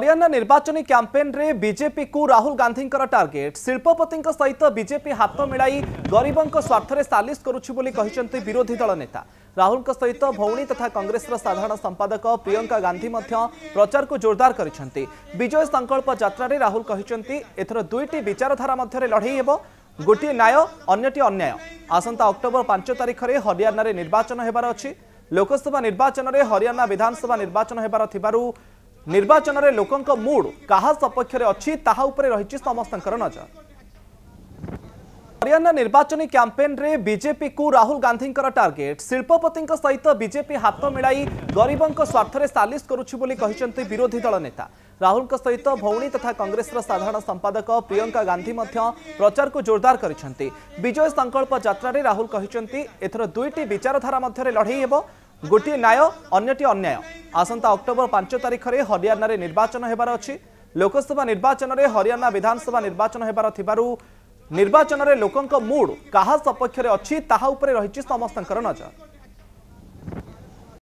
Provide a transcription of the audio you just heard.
हरियाणा निर्वाचन कैंपेन रे बीजेपी को राहुल गांधी टार्गेट शिल्पपति सहित बीजेपी हाथ मिलाई गरीबों स्वार्थ में सालिश करुछि बोली कहिसंती विरोधी दल नेता। राहुल सहित भौणी तथा कांग्रेस साधारण संपादक प्रियंका गांधी प्रचार को जोरदार करिसेंती। विजय संकल्प यात्रा रे राहुल कहिसंती एथर दुईटी विचारधारा मध्य लड़ई हेबो, गोटे न्याय अन्यटी अन्याय। आसंता अक्टोबर 5 तारिख में हरियाणा रे निर्वाचन हेबार अछि। लोकसभा निर्वाचन रे हरियाणा विधानसभा निर्वाचन हेबार थिबारु निर्वाचन रे लोकंक मूड काहा सपक्ष रे अछि ताहा उपरे रहिछि समस्तंकर नजर। हरियाणा निर्वाचन कैंपेन रे बीजेपी को राहुल गांधी टार्गेट शिल्पपति सहित बीजेपी हाथ मिलाई गरीबों स्वार्थ में सालिश करुछि बोली कहिसंती विरोधी दल नेता। राहुल सहित भौणी तथा कांग्रेस साधारण संपादक प्रियंका गांधी प्रचार को जोरदार करिसेंती। विजय संकल्प यात्रा रे राहुल कहिसंती एथर दुईटी विचारधारा मध्य लड़ई हेबो, गोटे न्याय अन्यटी अन्याय। आसंता अक्टोबर 5 तारिख में हरियाणा रे निर्वाचन हेबार अछि। लोकसभा निर्वाचन रे हरियाणा विधानसभा निर्वाचन हेबार थिबारु निर्वाचन रे लोकंक मूड काहा सपक्ष रे अछि ताहा उपरे रहिछि समस्तंकर नजर।